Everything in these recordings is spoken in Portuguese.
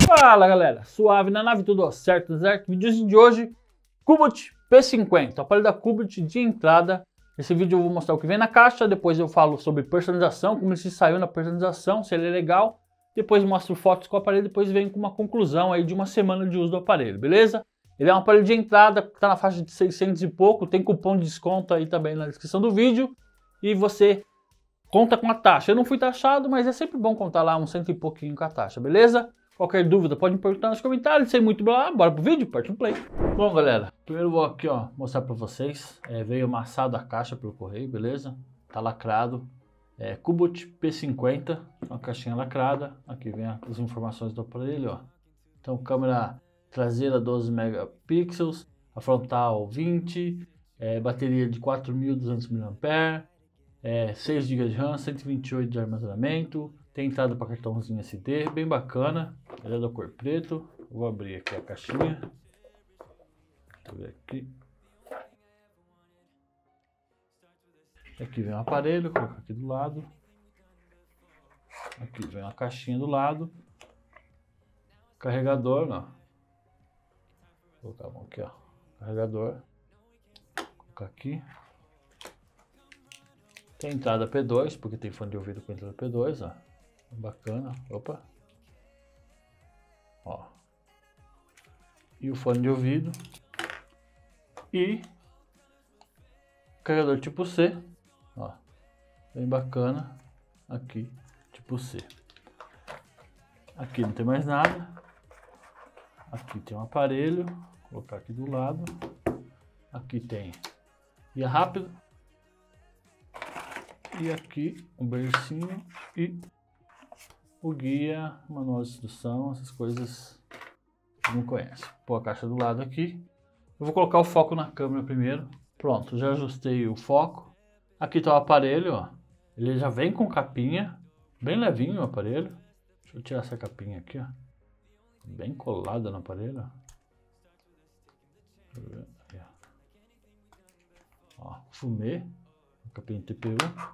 Fala galera, suave na nave, tudo certo? Vídeo de hoje, Kubot P50, o aparelho da Kubot de entrada. Nesse vídeo eu vou mostrar o que vem na caixa, depois eu falo sobre personalização, como ele se saiu na personalização, se ele é legal. Depois mostro fotos com o aparelho, depois venho com uma conclusão aí de uma semana de uso do aparelho, beleza? Ele é um aparelho de entrada, que está na faixa de 600 e pouco, tem cupom de desconto aí também na descrição do vídeo. E você conta com a taxa. Eu não fui taxado, mas é sempre bom contar lá uns 100 e pouquinho com a taxa, beleza? Qualquer dúvida pode me perguntar nos comentários, sem muito blá, bora pro vídeo, parte no play. Bom galera, primeiro eu vou aqui ó, mostrar pra vocês, veio amassado a caixa pelo correio, beleza? Tá lacrado, Kubot P50, uma caixinha lacrada, aqui vem as informações do aparelho, ó. Então câmera traseira 12 megapixels, a frontal 20, bateria de 4.200 mAh, 6 GB de RAM, 128 de armazenamento, tem entrada para cartãozinho SD, bem bacana, ele é da cor preto. Vou abrir aqui a caixinha, deixa eu ver aqui. Aqui vem o aparelho, vou colocar aqui do lado. Aqui vem a caixinha do lado. Carregador, ó. Vou colocar a mão aqui, ó. Carregador. Vou colocar aqui. Tem entrada P2, porque tem fone de ouvido com entrada P2, ó. Bacana. Opa. Ó. E o fone de ouvido. E carregador tipo C. Ó. Bem bacana. Aqui, tipo C. Aqui não tem mais nada. Aqui tem um aparelho. Vou colocar aqui do lado. Aqui tem guia rápido. E aqui um bercinho e o guia, manual de instrução, essas coisas que não conhece. Pôr a caixa do lado aqui. Eu vou colocar o foco na câmera primeiro. Pronto, já ajustei o foco. Aqui está o aparelho, ó. Ele já vem com capinha, bem levinho o aparelho. Deixa eu tirar essa capinha aqui, ó. Bem colada no aparelho, ó. Deixa eu ver aqui, ó. Ó, fumê, capinha TPU.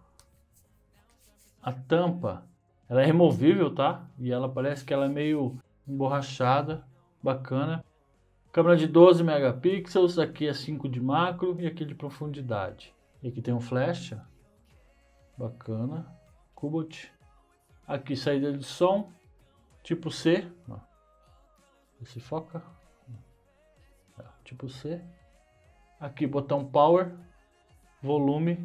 A tampa, ela é removível, tá? E ela parece que ela é meio emborrachada, bacana. Câmera de 12 megapixels, aqui é 5 de macro e aqui de profundidade. E aqui tem um flash, bacana. Kubot. Aqui saída de som, tipo C. Ó. Esse foca. Tipo C. Aqui botão power, volume.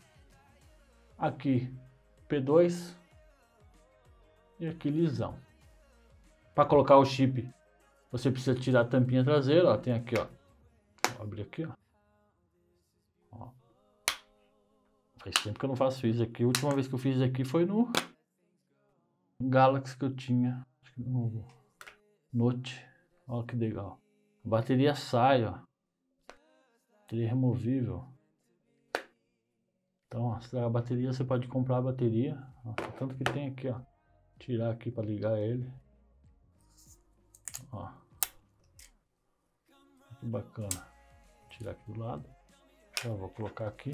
Aqui P2 e aqui lisão. Para colocar o chip, você precisa tirar a tampinha traseira, ó, tem aqui, ó. Vou abrir aqui, ó. Faz tempo que eu não faço isso aqui. A última vez que eu fiz isso aqui foi no Galaxy que eu tinha, acho que no Note. Olha que legal. A bateria sai, ó. Bateria removível. Então, ó, a bateria, você pode comprar a bateria, ó, tanto que tem aqui, ó, tirar aqui para ligar ele, ó, que bacana, vou tirar aqui do lado, então, vou colocar aqui,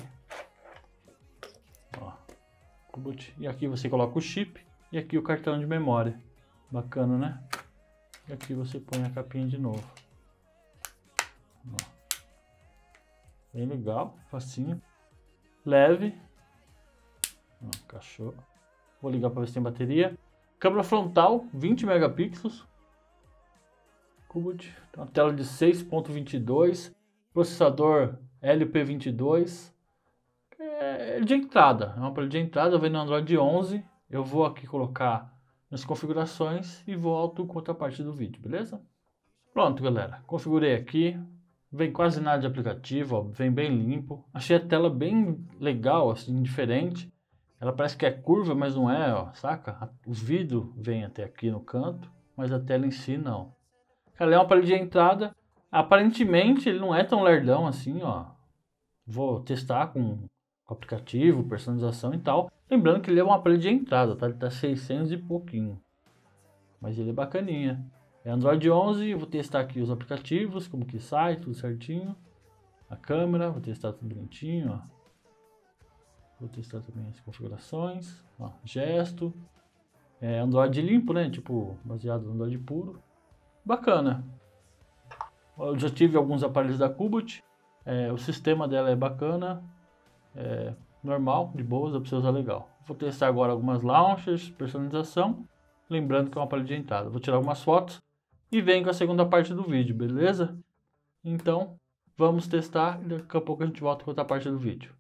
ó, e aqui você coloca o chip e aqui o cartão de memória, bacana, né? E aqui você põe a capinha de novo, ó. Bem legal, facinho. Leve, cachorro. Vou ligar para ver se tem bateria. Câmera frontal 20 megapixels. Kubot, uma tela de 6.22, processador LP22. É de entrada, é um aparelho de entrada, vem no Android 11. Eu vou aqui colocar nas configurações e volto com outra parte do vídeo, beleza? Pronto, galera, configurei aqui. Vem quase nada de aplicativo, ó, vem bem limpo. Achei a tela bem legal, assim, diferente. Ela parece que é curva, mas não é, ó, saca? O vidro vem até aqui no canto, mas a tela em si não. Ela é um aparelho de entrada. Aparentemente ele não é tão lerdão assim, ó. Vou testar com aplicativo, personalização e tal. Lembrando que ele é um aparelho de entrada, tá? Ele tá 600 e pouquinho. Mas ele é bacaninha. É Android 11, vou testar aqui os aplicativos, como que sai, tudo certinho. A câmera, vou testar tudo bonitinho, ó. Vou testar também as configurações, ó, gesto. É Android limpo, né? Tipo, baseado no Android puro. Bacana. Eu já tive alguns aparelhos da Kubot. O sistema dela é bacana. Normal, de boas, dá pra você usar legal. Vou testar agora algumas launchers, personalização. Lembrando que é um aparelho de entrada. Vou tirar algumas fotos e venho com a segunda parte do vídeo, beleza? Então, vamos testar e daqui a pouco a gente volta com outra parte do vídeo.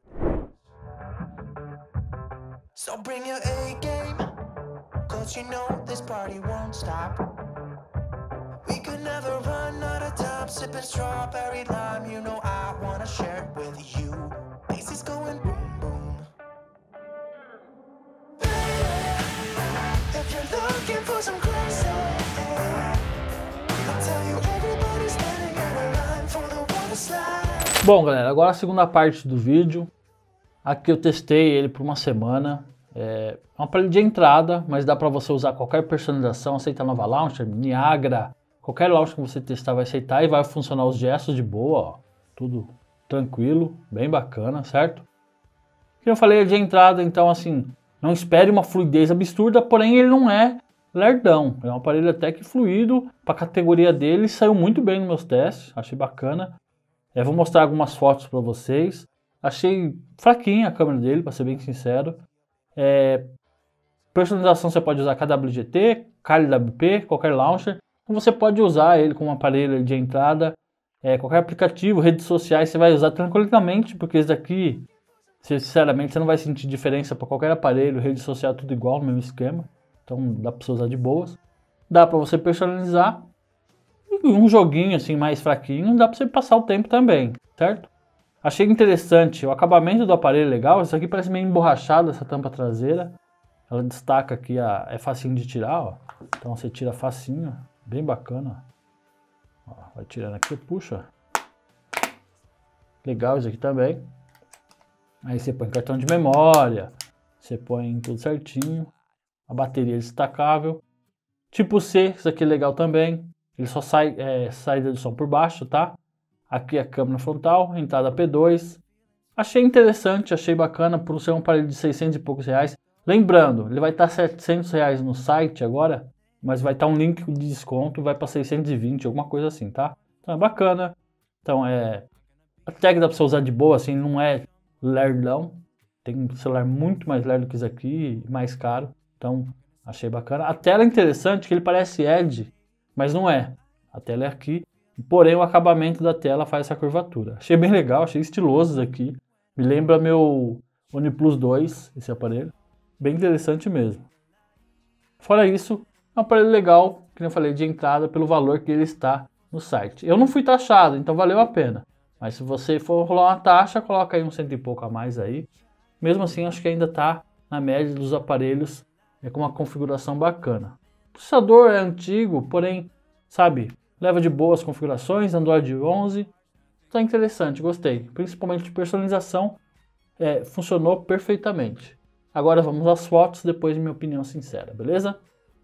So bring your A game, 'cause you know this party won't stop. We could never run out of time, sipping strawberry lime. You know I wanna share it with you. Bass is going boom boom. If you're looking for some crazy, I'll tell you everybody's standing in a line for the water slide. Bom, galera, agora a segunda parte do vídeo. Aqui eu testei ele por uma semana. É um aparelho de entrada, mas dá para você usar qualquer personalização. Aceita nova launcher, Niagara, qualquer launcher que você testar vai aceitar e vai funcionar os gestos de boa, ó. Tudo tranquilo, bem bacana, certo? Como eu falei, é de entrada, então assim, não espere uma fluidez absurda, porém ele não é lerdão. É um aparelho até que fluido, para a categoria dele, saiu muito bem nos meus testes, achei bacana. Vou mostrar algumas fotos para vocês. Achei fraquinha a câmera dele, para ser bem sincero. Personalização você pode usar KWGT, KLWP, qualquer launcher. Você pode usar ele como aparelho de entrada, qualquer aplicativo, redes sociais você vai usar tranquilamente, porque esse daqui, sinceramente, você não vai sentir diferença para qualquer aparelho, rede social, tudo igual, no mesmo esquema. Então dá para você usar de boas. Dá para você personalizar. E um joguinho assim mais fraquinho, dá para você passar o tempo também, certo? Achei interessante, o acabamento do aparelho é legal. Isso aqui parece meio emborrachado, essa tampa traseira. Ela destaca aqui, é facinho de tirar, ó. Então você tira facinho, bem bacana. Ó, vai tirando aqui, puxa. Legal isso aqui também. Aí você põe cartão de memória, você põe tudo certinho. A bateria é destacável. Tipo C, isso aqui é legal também. Ele só sai saída de som por baixo, tá? Aqui a câmera frontal, entrada P2. Achei interessante, achei bacana por ser um aparelho de 600 e poucos reais. Lembrando, ele vai estar 700 reais no site agora, mas vai estar um link de desconto, vai para 620, alguma coisa assim, tá? Então é bacana. Então até que dá para você usar de boa, assim, não é lerdão. Tem um celular muito mais lerdo que isso aqui, mais caro. Então achei bacana. A tela é interessante, que ele parece Edge, mas não é. A tela é aqui. Porém, o acabamento da tela faz essa curvatura. Achei bem legal, achei estiloso isso aqui. Me lembra meu OnePlus 2, esse aparelho. Bem interessante mesmo. Fora isso, é um aparelho legal, que eu falei, de entrada, pelo valor que ele está no site. Eu não fui taxado, então valeu a pena. Mas se você for rolar uma taxa, coloca aí uns 100 e pouco a mais aí. Mesmo assim, acho que ainda está na média dos aparelhos, com uma configuração bacana. O processador é antigo, porém, sabe, leva de boas configurações, Android 11, tá interessante, gostei. Principalmente de personalização, funcionou perfeitamente. Agora vamos às fotos, depois de minha opinião sincera, beleza?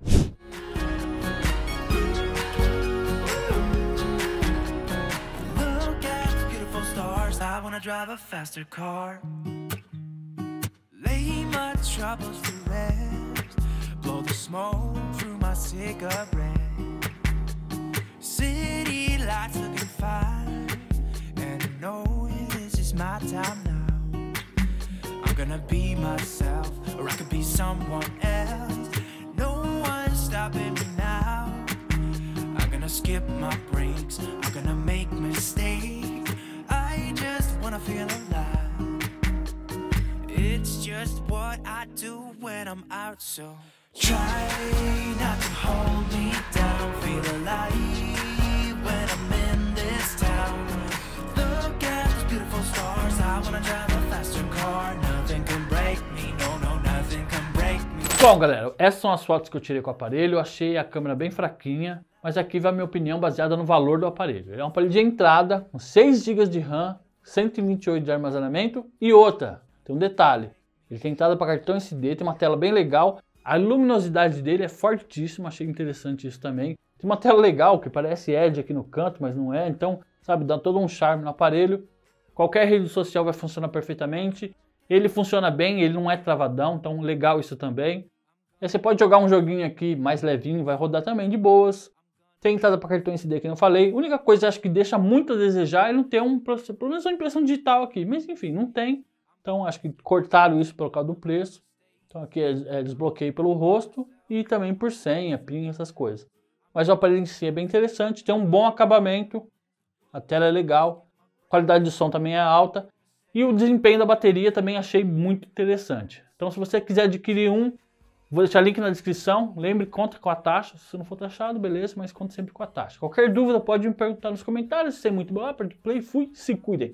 City lights looking fine, and I know this is my time now. I'm gonna be myself, or I could be someone else. No one's stopping me now. I'm gonna skip my breaks, I'm gonna make mistakes. I just wanna feel alive. It's just what I do when I'm out, so try not to hold me down. Feel alive when I'm in this town. Look at those beautiful stars. I wanna drive a faster car. Nothing can break me. No, no, nothing can break me. Bom, galera, essas são as fotos que eu tirei com o aparelho. Eu achei a câmera bem fraquinha, mas aqui vai a minha opinião baseada no valor do aparelho. Ele é um aparelho de entrada, com 6 GB de RAM, 128 de armazenamento e outra, tem um detalhe. Ele tem entrada para cartão SD, tem uma tela bem legal. A luminosidade dele é fortíssima, achei interessante isso também. Tem uma tela legal que parece Edge aqui no canto, mas não é. Então, sabe, dá todo um charme no aparelho. Qualquer rede social vai funcionar perfeitamente. Ele funciona bem, ele não é travadão, então legal isso também. Aí você pode jogar um joguinho aqui mais levinho, vai rodar também de boas. Tem entrada para cartão SD que eu não falei. A única coisa que acho que deixa muito a desejar é não ter pelo menos uma impressão digital aqui. Mas enfim, não tem. Então acho que cortaram isso por causa do preço. Então aqui é desbloqueio pelo rosto e também por senha, PIN, essas coisas. Mas o aparelho em si é bem interessante, tem um bom acabamento, a tela é legal, a qualidade de som também é alta. E o desempenho da bateria também achei muito interessante. Então se você quiser adquirir um, vou deixar link na descrição. Lembre, conta com a taxa. Se não for taxado, beleza, mas conta sempre com a taxa. Qualquer dúvida pode me perguntar nos comentários. Se é muito bom, aperta o play, fui, se cuidem.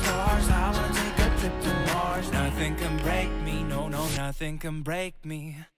Nothing can break me.